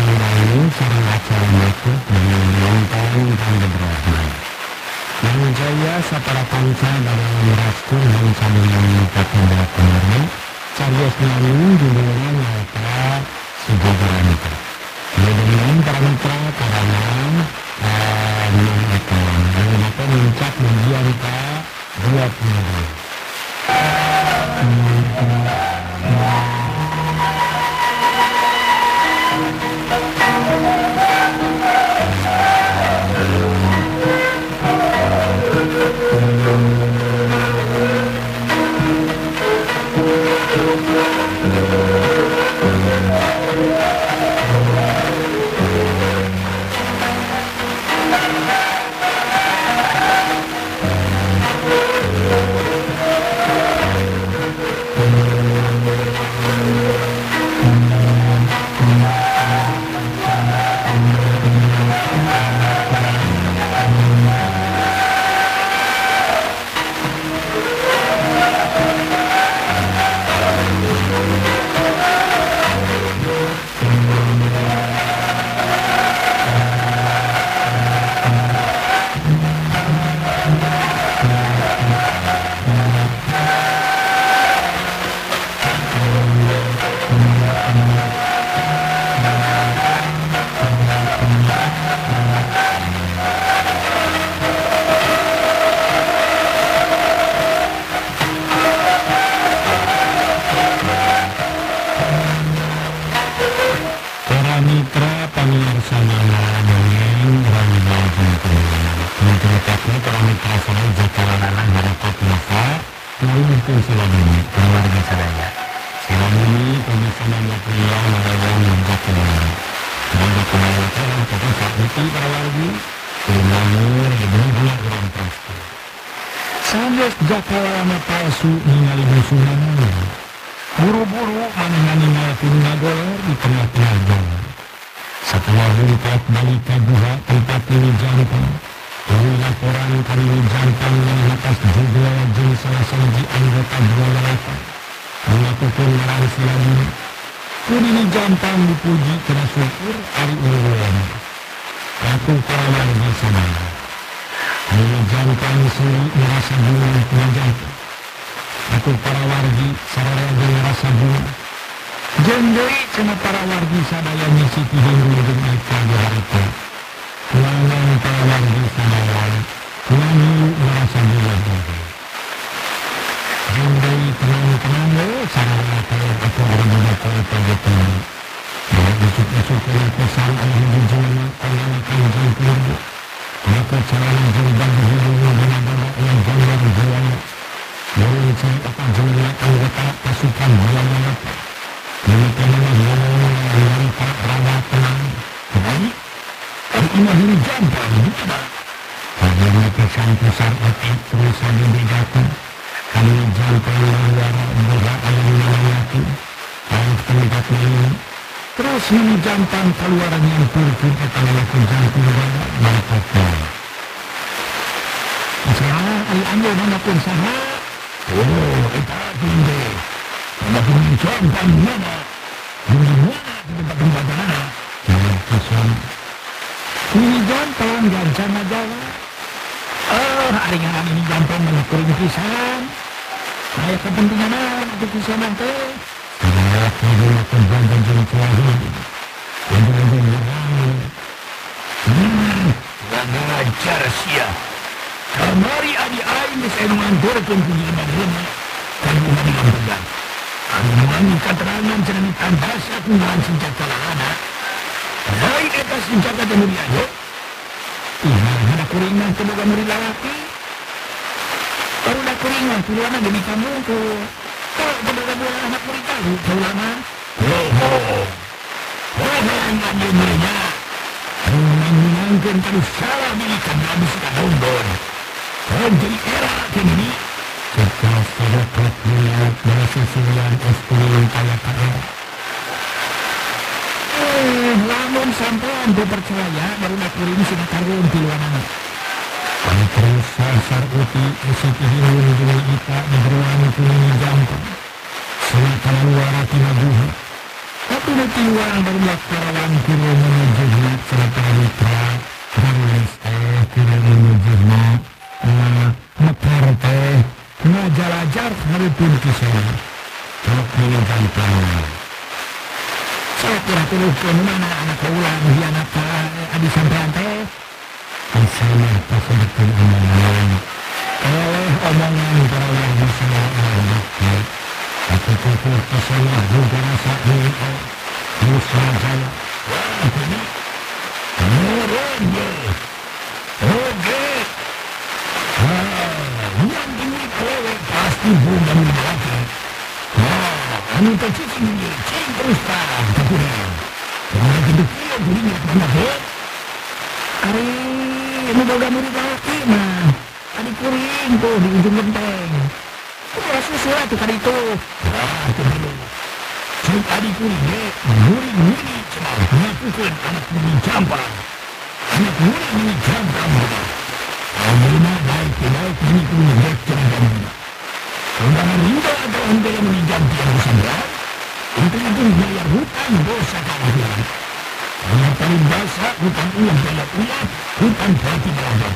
lain sareng acara makhluk dengan lontong dan beberapa. Yang jaya sapara panca dalam meraskur dan cabungan katenda kemarin, carios nyanyi judulnya nyata sejajaran itu. Dengan para mitra karena mengakan, menggunakan mencap bagian dua penari. Sandes jakalana palsu ningali musuhna. Buru-buru manehna turuna goler di tengah-tengah jalan. Setelah lompat balik ke guha tempat ini jantan, lalu laporan kali ini jantan yang atas juga jeung salah siji anggota buaya melakukan larang silabuna. Kudini jantan dipuji kena syukur ari ulun. Aku kawan di sana. Ini jantan suri merasa bunga penjaga. Aku para wargi saraya merasa bunga. Jendoi cina para wargi sadaya misi hinggu dengan ika di harita. Langan para wargi sadaya nyanyi merasa bunga. Jendoi tenang-tenang saraya kaya aku berbunga kaya pagetan. Dan ucuk-ucuk kaya pesan ayah bujana penanakan jangkir. Maka calon jembang hidungnya dengan badak yang gambar buaya. Meruncing akan jumlah anggota pasukan buaya. Menikahnya yang tak rada tenang. Baik, ini diri jantan. Karena pesan-pesan otak terusan dibedakan. Kami jantan luar berat yang melayaki. Harus tempat ini. Terus ini jantan keluaran yang turun akan melakukan jantan badak mantapnya. Masalah ayah mana pun sama. Oh, kita tinggi. Walaupun jantan mana. Di mana di tempat mana. Jangan kesan. Ini jantan gancana Jawa. Hari ini jantan melakukan pisan. Saya kepentingan untuk pisan nanti. Saya melakukan jantan jadi terakhir. Jantan-jantan yang ngajar siap. Kamari adi-ain saya menganturkan punya bagiannya. Kami mengambil pegang. Kami mengambil keterangan cermitan bahasa kungan senjata lahana. Baik atas senjata jamuri ayo. Ini ada kuringan kemudian muri lalaki. Baru ada kuringan puluhan ada di kamu ke. Kalau benar-benar anak muri tahu puluhan. Yang murinya. Menangkan terus salah milikan habis ke London. Jadi era kini setelah sedekat melihat bahasa silian eskulun kaya-kaya. Namun sampai anda percaya baru nak ini sudah karun piluanan. Kami terus sasar uti usiti hirun dengan kita di beruang kuning jantan. Silakan luar hati nabuha. Tapi tinggal berlakuan kira menuju serta mitra garis kira menuju mekar teh ngajalajar haripun kisah cok meninggal tangan. Saya kira turun mana anak ulang hianat adi sampean teh sana pasebetul omongan omongan para yang bisa mengerti. Tapi kukur kesana juga rasa ini musuh saya. Wah ini Roge yang ini kowe pasti bukan berarti. Anu tercicing ini cing terus terang kekurangan. Kemudian hidup dia dirinya pernah Ari ini boga murid laki mah adik kuring tuh di ujung genteng. Udah susul tuh tadi itu. Wah itu dulu. Cik adik kuring murid cuma melakukan anak murid jampang. Anak murid jampang. Kalau mah baik ini kuring baik cerita. Undangan rinda atau anda yang menijampi yang bersandar untuk itu bayar hutang dosa kalian. Yang paling basah hutang uang bayar uang hutang berarti belajar.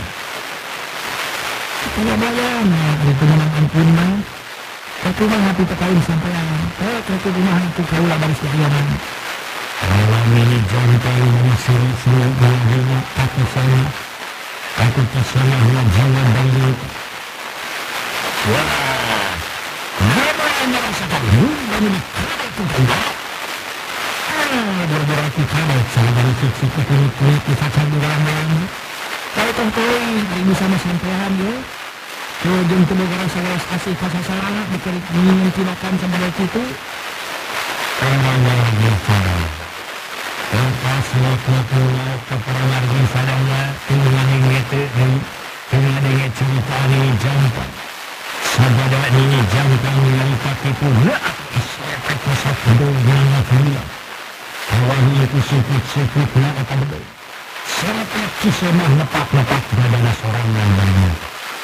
Saya bayang itu menang ampun tapi mah hati terkait sampean itu rumah itu kaulah baris kalian. Kalau ini jantan siri-siri berdiri aku sana aku kesana jangan balik. Wah kenapa anda rasakan dan ini kada itu enggak? Berberarti kada saya dari sisi kulit saja di dalam kalau toh ini sama sampean ya jujur ke negara saya kasih kasih sarana ingin tindakan sebagai itu karena biasa lepas waktu keperangan di sadanya dengan itu dengan cerita ini jantan sabada ini jantan yang pakai pula saya kekosak dengan dia awalnya itu sukut nak apa betul serta kisah lepak pada seorang yang banyak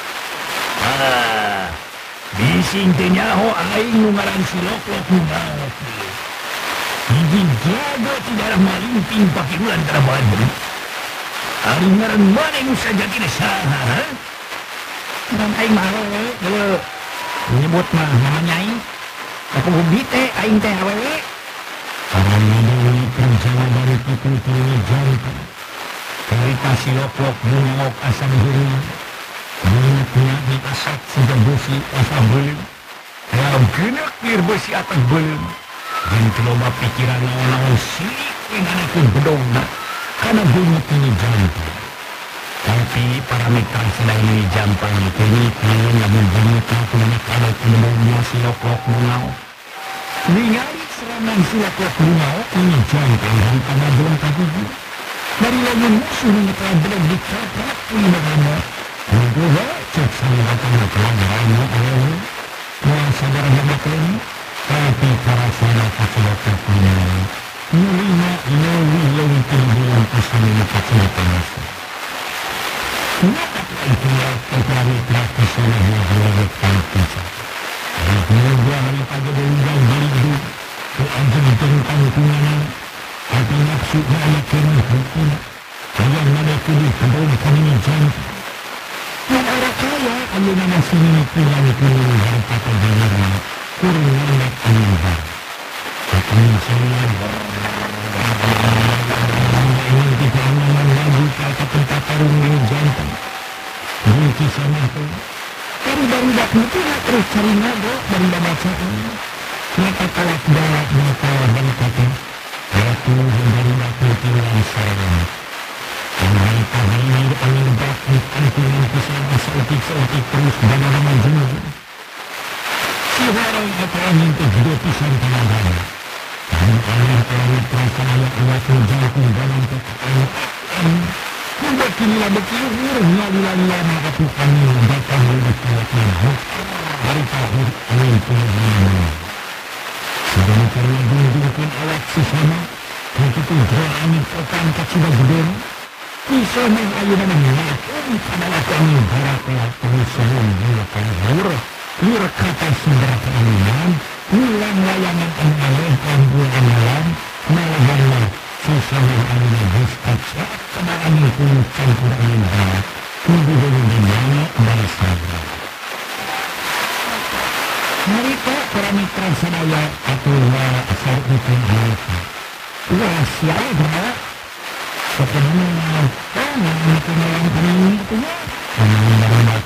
bising tenyaho aing ngaran silok-lok nunggal hiji jago tidak malimping pakai bulan terabadu ari ngaran mana yang sajati saha ngaran aing mawe menyebut mah namanya aing aku hubite aing teh awewe karena dari perjalanan dari itu jantan cerita silok-lok nungok asam hurung minatnya di asap sudah besi asam belum yang genak biar besi atas belum dan keloba pikiran lawan-lawan silik dengan itu bedona karena bunyi ini jantan tapi para mitra sedang ini jantan itu ini namun bunyi aku menekan kemudian silok-lok nungau ningali serangan silok-lok nungau ini jantan dan karena belum tertuju dari lalu musuh yang telah belum dikaprak pelimbangannya kedua cek saya datang pelanggarannya oleh yang sadar hebatnya tapi para sana kacilaknya pelimbangan nyulina yang tinggian pesan ini kacilaknya kenapa itu ya kepala terakhir sana yang berlakukan pisah dari dua hari pagi dari hidup ke anjing tentang kungan tapi maksudnya anak kena hukum yang mana pilih kedua kami jantan dan orang kaya ayo nama sini pulang kurung dari kata dengarnya kurung anak animbar tapi saya ini tidak aman lagi kata tempat tarung yang jantan ini kisah itu dari barudak itu terus cari nado dari bacaan nyata talak balak nyata dan kata yaitu dari waktu tilang sarang mereka ini angin bakit antingan kesana seotik terus dalam maju si orang apa angin terjadi pisang tangan dan angin terlalu terasa ayak waktu jatuh dalam kekayaan membuat kinilah berkiur nyali-lalilah maka Tuhan yang datang lebih kuatnya dari tahun angin pengejian sedemikian menggunakan alat sesama untuk gerak angin pekan kacau gede bisa mengajukan melakukan adalah kami berat-berat sebelum melakukan huruf kata sumber keamanan ulang layangan aneh panggulan malam malahan sesuai angin buskat kebarangan pun campur angin barat tubuh dimana dari sana mereka para mitra sadaya atau asal itu mereka wah siapa sebenarnya itu malam ini itu ya banyak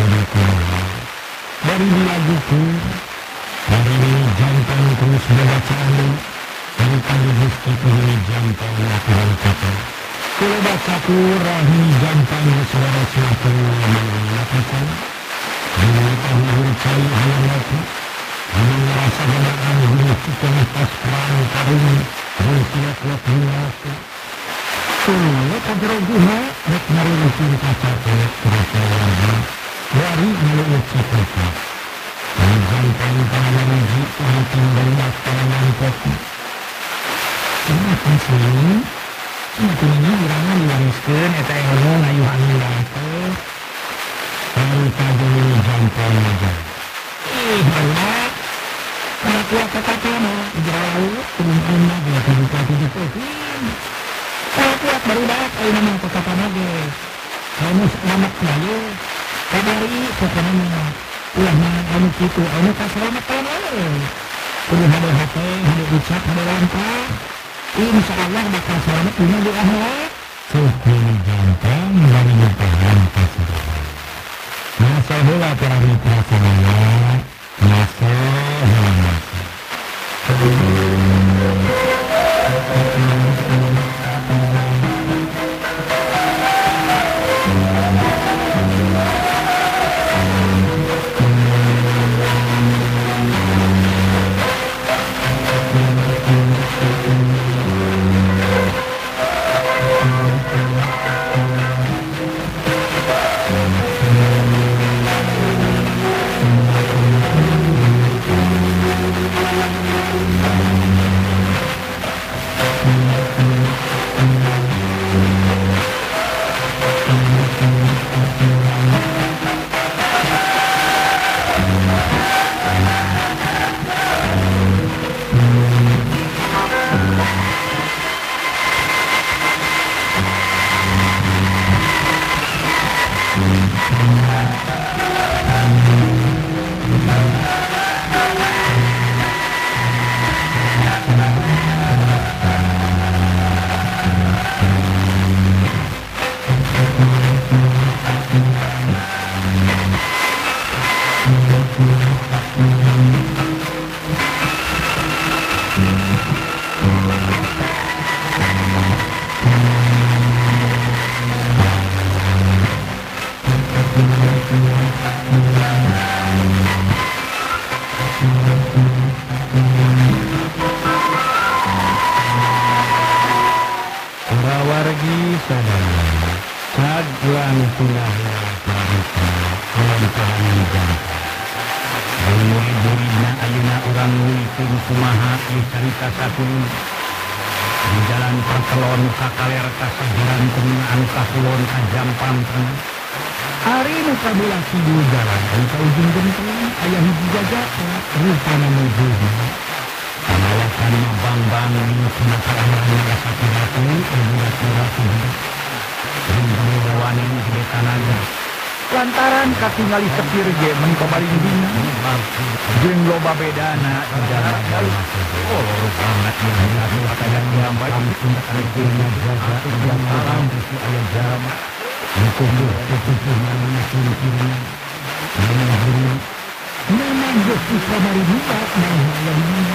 dari dilagukan hari ini jantan terus bacaan dari tadi Gusti pilih jantan aturan kata kalau baca kurang jantan saudara suatu mengatakan ini tahun cai hayati ini merasa benar ini kita lepas perang karun dan siap-siap mengaku kalau kadang guna nak merujuk kaca terasa lagi dari melucut kita jantan tangan uji penting banyak tangan kopi semakin sini semakin ini birangan diwariskan eta yang ngomong ayuhan milate lalu kagum jantan aja banyak kalau kuat kata mah jauh turun lagi dibuka kalau kuat baru dak ayo nama kata lagi kamu selamat ayo kabari pokoknya ulah mah anu kitu anu kaselamat aja kudu hade hate hade ucap hade langkah insyaallah bakal selamat dunia di akhirat supaya jantan dari nikahan kasih masa heula para mitra sadaya masa heula Wargi sadaya saglan tunahna parita melampahi jantan murid-muridna ayeuna urang nuliskeun kumaha ieu carita sakulun di jalan perkelon ka kaler ka sajaran penggunaan kakulon ka jampang hari nu kabelah kidul jalan anu ka ujung genteng aya hiji jajaka rupana nujuhna Panawakan mabang-bang ini penasaran rasa piraku budak-budak ini rawanin gede tanaga lantaran katingali sepir ge mengkobaling dina jeung loba bedana jalan banget yang kadang lambat tindakan jeung jaga jeung alam itu aya jama hukum keputusan kiri memang Gusti kamari buka yang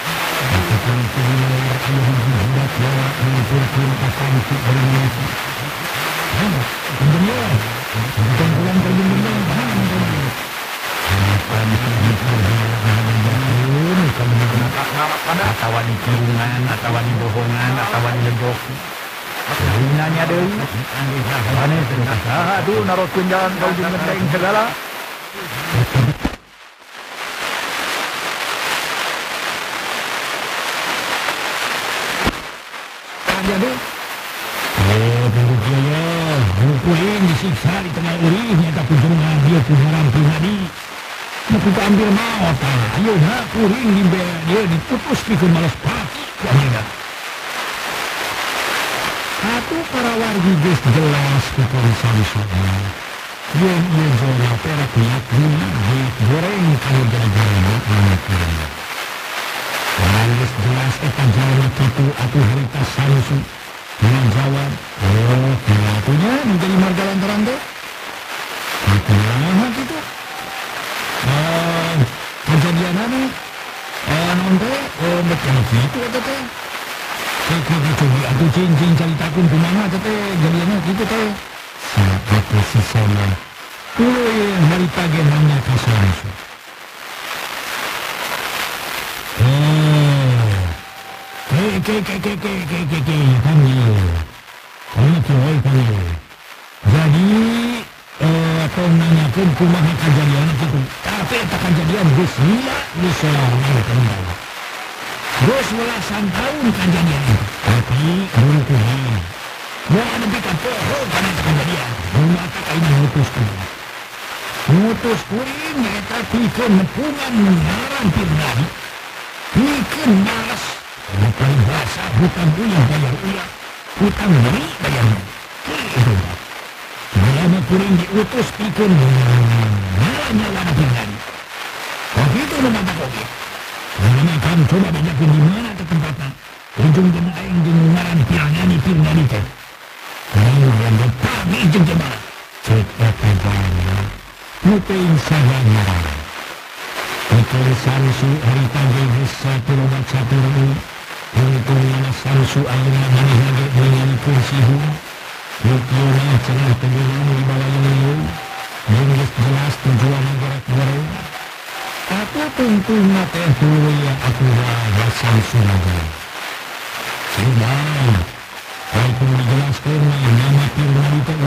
atau di kurungan, atau di bohongan, atau di legok. Nanya deui, aneh aduh naroskeun jalan ka ujung genteng segala. Jadi, bukuin disiksa di tengah urihnya tapi jangan dia punya pribadi. kita ambil maut ayo kuring di dia diputus pikir malas pati satu para wargi geus jelas kepolisian soal yang zona perak niat goreng kalau jalan-jalan harus jelas eta jalan itu atuh harita salusu dengan jawab punya menjadi marga lantaran teh kumaha kitu kejadian anu non teh betul kitu eta teh coba atuh cing caritakeun kumaha eta teh jadiana kitu teh saat si sana tuluy harita ge nanya ka salusu jadi atau nanyakan kumaha kejadian itu tapi eta kejadian geus gila di Solawang kembali geus belasan tahun kejadian itu tapi belum kumaha mau ada pika poho karena kejadian rumah tak ini mutus kuring eta pikeun nepungan ngaran pirnadi pikeun malas bukan bahasa hutang ulah bayar ulah hutang beri bayar itu Bilama kuring diutus pikeun nyala pirnadi begitu rumah tak oke karena kan coba bedakeun di mana teh tempatna ujung jeung aing jeung ngaran pirnadi teh ayo yang pagi jeung jemaah cek eta jalan mutein sagana itu salusu harita geus satu loba catur untuk nama salusu ayeuna manehna ge ningali sihu rupiona cenah tegeureun di balayeun jeung geus jelas tujuan gerak goreng aku tungtungna teh tuluy atuh salusu lagi sudah aku dijelaskeun nama pirnadi teh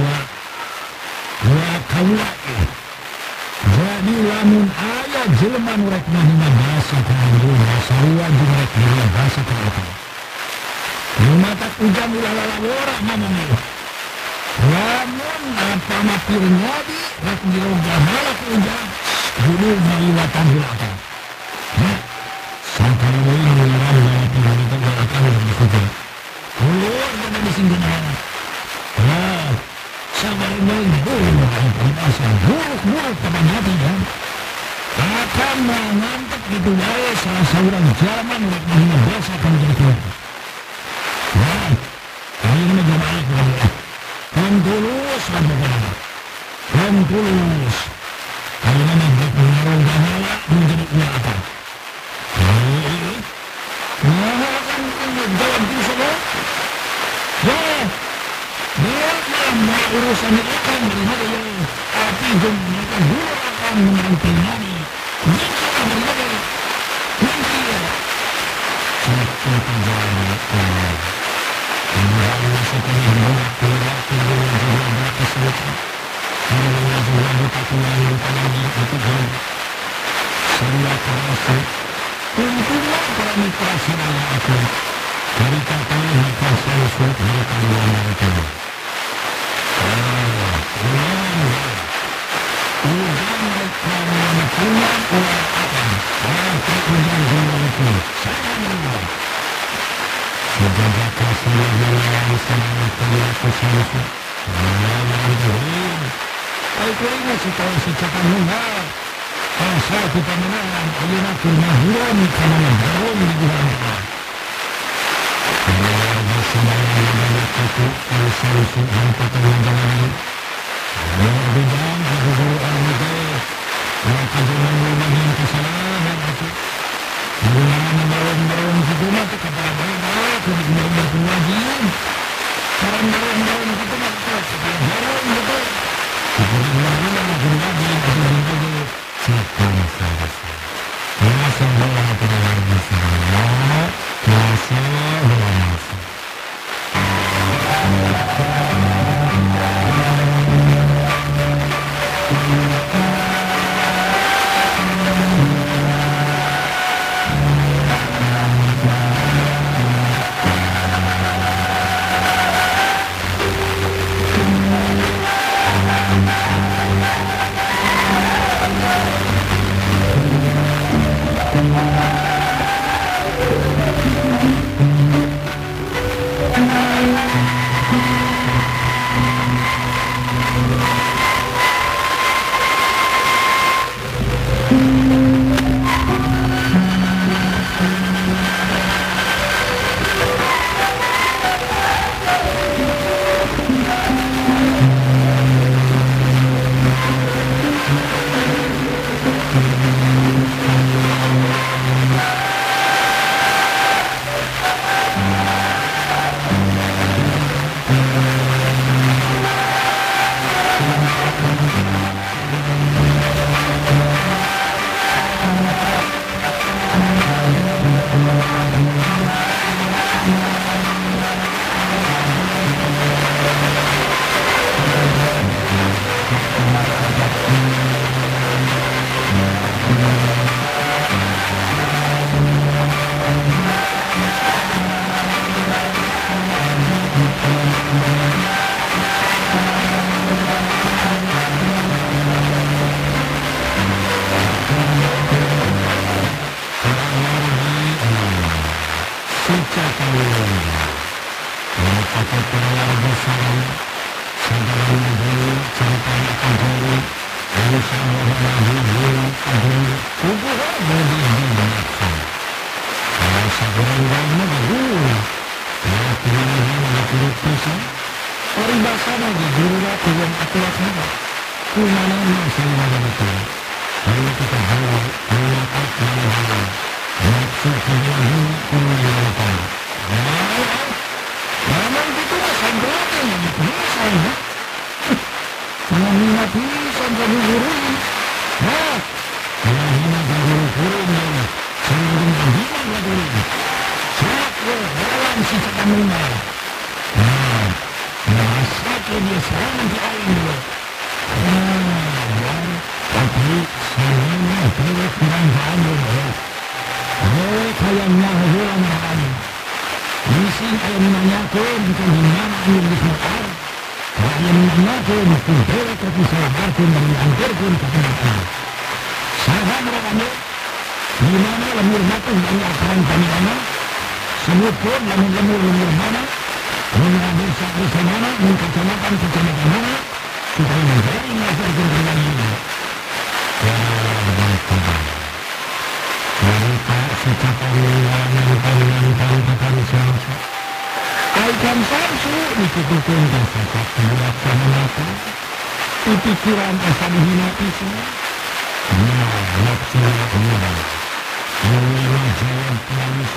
kaula jadi lamun aya jelema nu rek mahina basa ka Bandung sarua jeung rek dina basa ka eta lumatak ujang ulah lalawora ngomong ieu lamun apa mah pirnadi rek diroga halak ujang kudu maliwatan hilatan sangkara deui ngaran dina pirnadi teh akan disebut ulur dina disinggeunana sabar menggulung asal buruk pada mati dan akan mengantuk itu wae salah seorang zaman rek mahina biasa akan jadi keluar kali ini jamaah kan tulus kan tulus kali ini rek mengarung gahala menjadi ulah kan jalan terus semua mau urusan itu kan melihat ya tapi mereka dulu akan menantinya jika mereka nanti ya satu jalan kemudian setelah berbuat keluar juga kesulitan kemudian juga lupa lagi itu jalan saya terasa untunglah kalau mikrasi dalam aku dari katanya mereka sesuatu mereka mereka sejaga kasih yang sangat terlihat salusu aku ingat situasi cakap munggah asal kita menang ayeuna keur mahuran kana ngebaron di bulan semuanya itu salusu angkatan jalan bidang guru anu maka jangan lumayan kesalahan itu gimana bareng-bareng gitu mah teh kabar bae kudu bener-bener pengajian bareng-bareng gitu mah bareng gitu sebenarnya lagi itu setan sarasa masa bola tidak lagi sama masa bola masa pakai keluarga saya saudara dulu cerita akan dulu lalu sama dulu dulu subuh jadi binatang kalau saudara dulu ya pilih pisang peribahasa lagi dulu tuan aturan saya kumana masih ada betul lalu kita dulu mengangkat dulu maksud dulu kumana namun itu saya berarti bisa ya menghina pisan jadi guru nah menghina guru-gurunya sebelum menghina guru siapa dalam sisa kamunya nah merasa dia serangan di air dulu tapi sebenarnya dia kurang jauh kayaknya hilang lagi misi ayam nanyakan bukan dimana ayam di sekolah ayam nanyakan kumpul tapi sahabatkan dan diantarkan ke tempat sahabat mereka di mana lemur mati dari akaran kami sebutkan lemur mana mengambil desa mana kecamatan mana supaya menjadi mengajarkan dengan ini mereka secara menangan akan samsu aikan samsu dikukuhkan dasar buat sama di pikiran asa dihina pisah nafsu muda mengenai jalan planis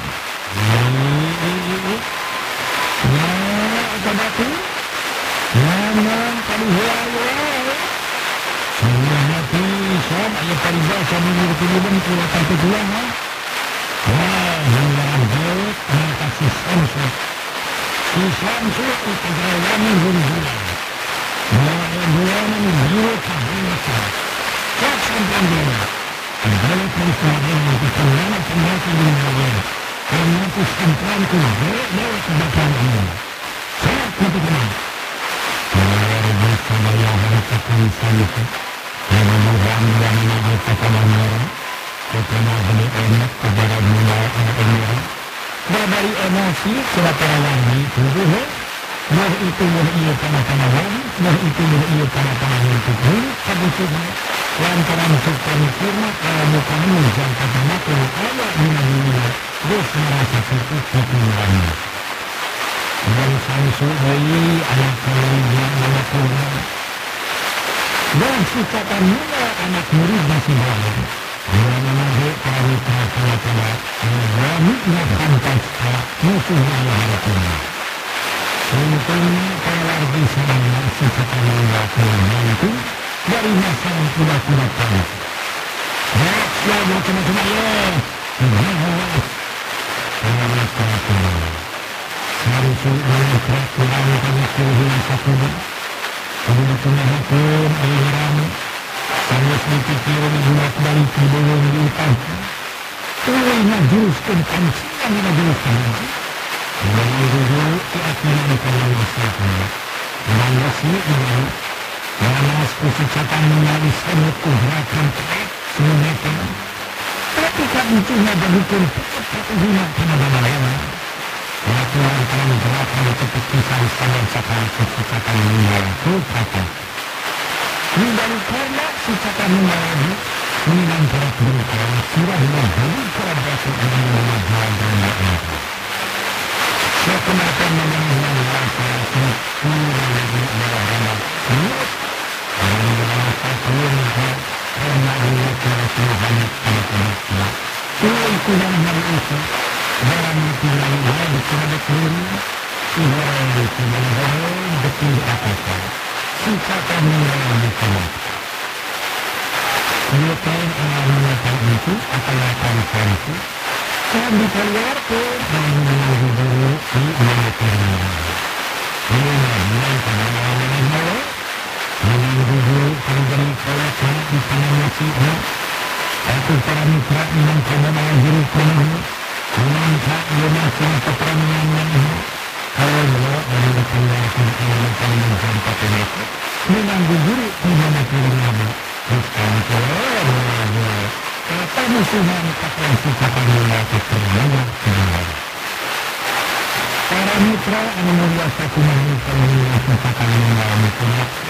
apa batu memang kali hilang semuanya pisah ayat paribasa menurut kuatan tujuan mengenai jauh mengatasi samsu si samsu itu jawanan huru-huru jawanan huru-huru cak sampai dia adalah peristiwa yang dikenal kembali di dunia karena kesimpulan kebenaran kebenaran sangat penting Sabayahan akan salih Mudah-mudahan yang menjadi tekanan merah Ketama beli enak kepada dunia anak merah Berbari emosi Selapara lagi tubuh Nah itu iya tanah-tanah lagi Nah itu iya tanah-tanah yang tubuh Kabutnya lantaran sempurna Kalau bukan menjangka tanahku Ada dunia Terus merasa cukup ketinggalan dan samsu bayi anak muridnya anak murid dan sikatan mula anak murid masih baru dengan menaduk kami terasa pada berani fantasta musuhnya yang berpunya untungnya kalau bisa sikatan mula membantu dari masa yang sudah tahu ya macam-macam Samsu dengan peraturan kami kuhul satu kemudian pun aliran saya sedikit dibuat balik ke belum diutang tulainya juruskan kancian juruskan dengan dulu keyakinan kalian bersama dan resmi ini panas kesucatan menalis semut gerakan semuanya tapi kabucunya berhukum satu hina karena lain Peraturan kami gerakan seperti sang-sang sakal kesucatan mengalami kata. Dari karena sucatan mengalami menang peraturan kami surah membeli peraturan yang mengajar dunia ini. Sekenalkan mengenai rasa sempurna di dalam mulut dan merasa purna karena Allah Tuhan anak-anaknya. Itu yang itu. Dalam tulang yang terhadap diri, tulang di tulang betul apa-apa. Sikatan yang dikeluarkan. Kemudian orang mengatakan itu, akan itu, dan dikeluarkan dan menunggu dulu di mengeternya. Menunggu dulu, menunggu dulu memberi kelihatan di tangan nasihat. Aku para mitra dengan kebenaran diri penuh. Mengangkat lunasan keperanian kalau dari dikeluarkan keluarkan menjampak ini menanggung diri dimana kirinya bukan keluar kata musuhan kata sikatan mulai keterima para mitra anu mulia sakumaha pamilih kesempatan mengalami penyakit.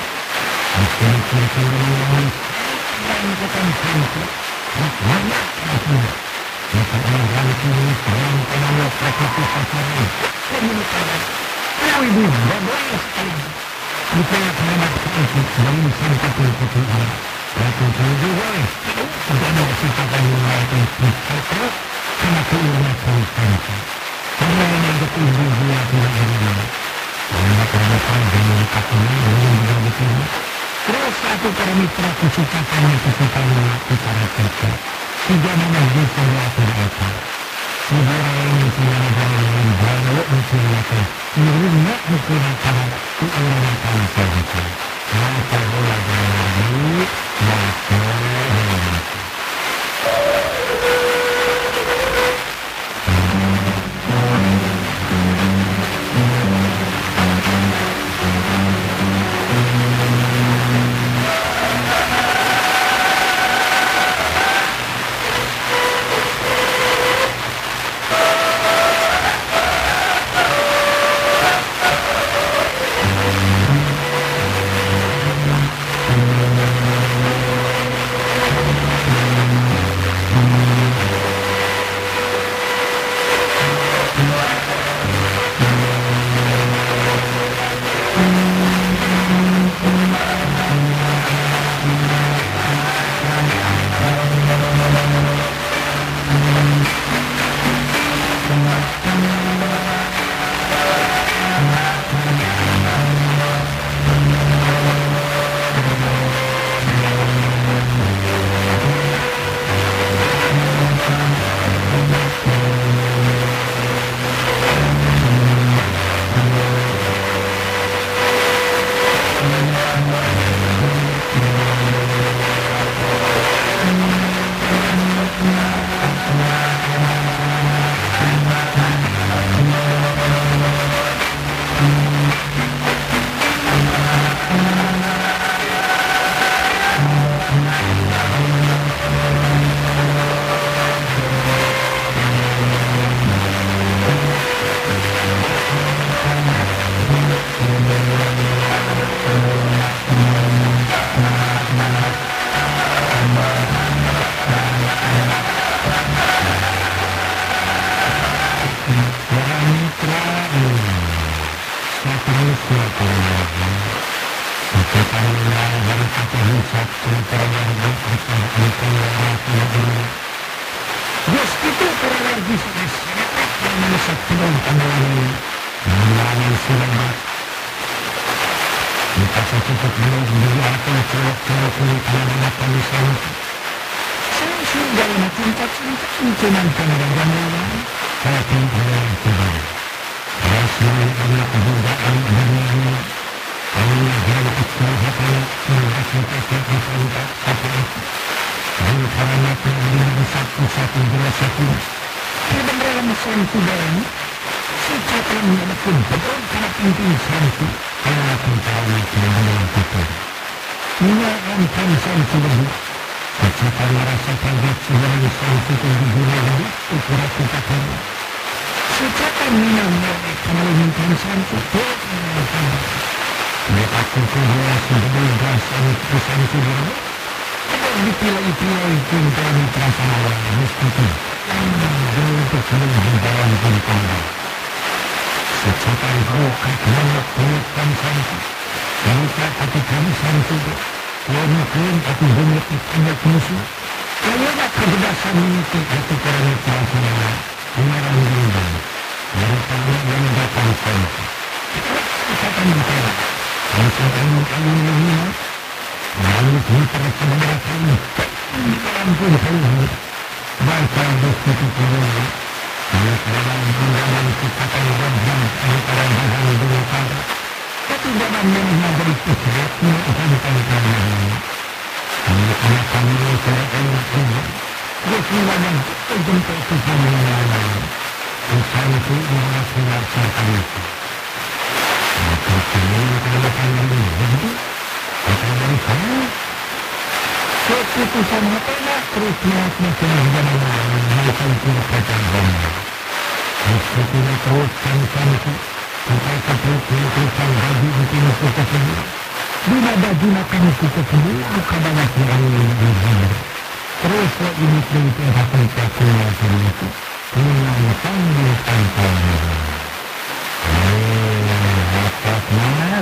Meski kira-kira dan bukan sanksi, maknanya kasih. Maka orang kini sedang penanggung praktik pasaran komunitas. Lalu berdoa sekali. Bukan karena sanksi dalam sanksi keputusan. Waktu juga, sudah ada kesempatan mengalami penyakit karena keunikan sanksi. Karena yang bertumbuh dia tidak ada. Karena terdapat dengan katanya yang juga betul. Terus satu para mitra kesukatannya kesukatannya secara kata. Tidak mana bisa diatur apa. Sebenarnya ini semua jalan yang banyak mencurigakan. Menurutnya mencurigakan itu orang akan saja. Maka bola lagi, maka keputusan apa terus melakukan jalan-jalan Meskipun terus cantik sampai keputusan baju di pintu tersebut. Bila baju makan itu tersebut bukan banyak yang dihilir. Terus ini pintu akan terkeluar itu menangkan di kantornya. Mana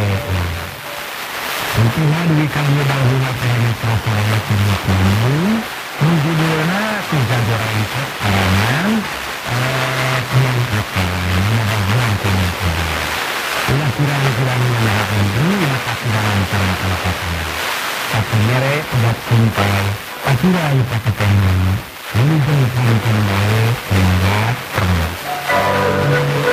Intinya di kami bahwa kami prasarana kami menjudulnya tiga orang itu karangan yang akan membangun kami. Ulah kurang-kurang menahan dulu maka dalam cara kelapatan. Tapi mereka buat sampai aturai pakai teman menunjukkan kembali membuat terus.